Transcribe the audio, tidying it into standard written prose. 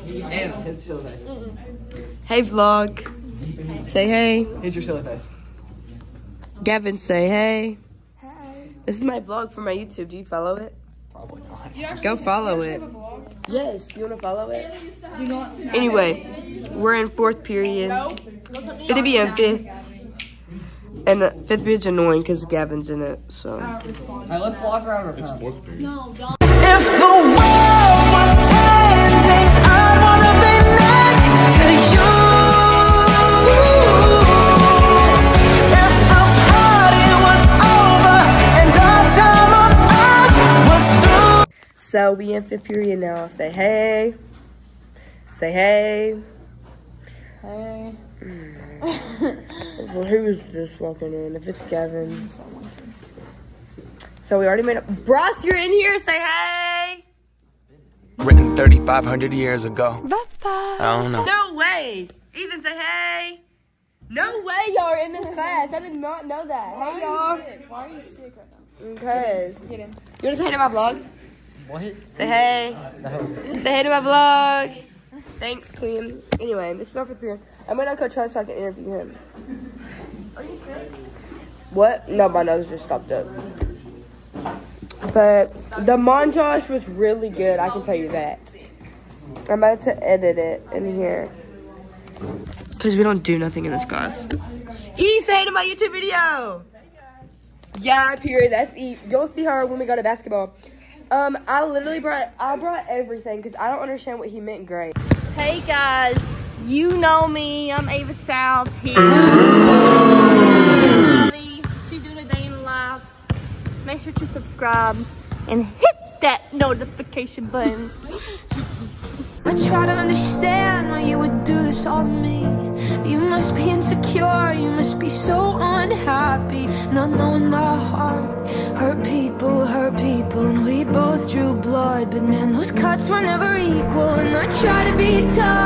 And it's silly face. Hey vlog. Say hey. Here's your silly face. Gavin, say hey. Hey. This is my vlog for my YouTube. Do you follow it? Probably not. Go follow it. Yes, you wanna follow it? Anyway, we're in 4th period. It'll be in 5th. And 5th period's annoying because Gavin's in it, so. Alright, let's walk around our It's 4th period. No, don't. If the world was ending, I wanna be next to you. If the party was over and our time on earth was through. So we in 5th period now. Say hey. Say hey. Hey. Well, who is this walking in? If it's Gavin. So we already made up. Bros, you're in here. Say hey. Written 3,500 years ago. I don't know. No way. Ethan, say hey. No way y'all are in this class. I did not know that. Hey, y'all. Why are you sick right now? Because. Get in. You want to say hey to my vlog? What? Say hey. Say hey to my vlog. Thanks, Queen. Anyway, this is our 5th period. I'm gonna go try so I can interview him. Are you sick? What? No, my nose just stopped up. But the montage was really good, I can tell you that. I'm about to edit it in here. Because we don't do nothing in this class. E, say hey to my YouTube video! Yeah, period, that's E. You'll see her when we go to basketball. I literally brought everything because I don't understand what he meant great. Hey guys, you know me. I'm Ava South here. She's doing a day in the life. Make sure to subscribe and hit that notification button. I try to understand why you would do this all to me. You must be insecure, you must be so unhappy, not knowing my heart. Hurt people, and we both drew blood. But man, those cuts were never equal. And I try to be tough,